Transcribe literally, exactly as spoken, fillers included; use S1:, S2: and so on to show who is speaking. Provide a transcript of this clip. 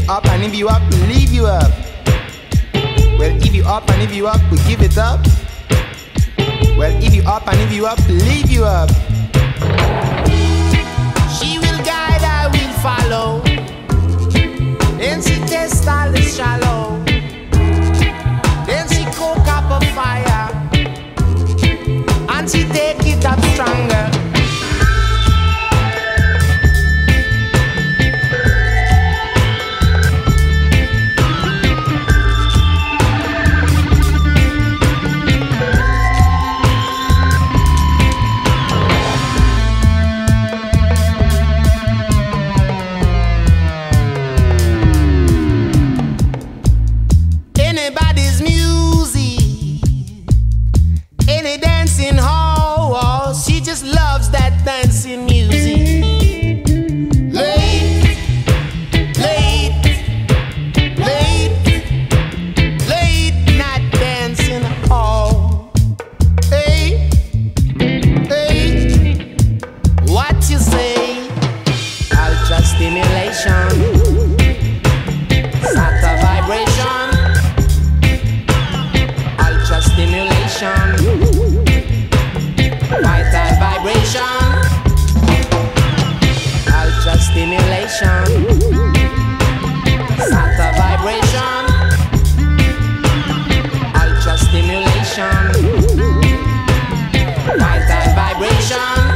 S1: up and if you up, leave you up. Well, if you up and if you up, we give it up. Well, if you up and if you up, leave you up. She will guide, I will follow. Then she test all the shallow. Then she cook up a fire and she take it up stronger. Anybody's music, any dancing hall, she just loves that dancing music. Late, late, late, late night dancing hall. Hey, hey, what you say? Ultra stimulation, Sata vibration. Stimulation, vital vibration, ultra stimulation, Sata vibration, ultra stimulation, vital vibration.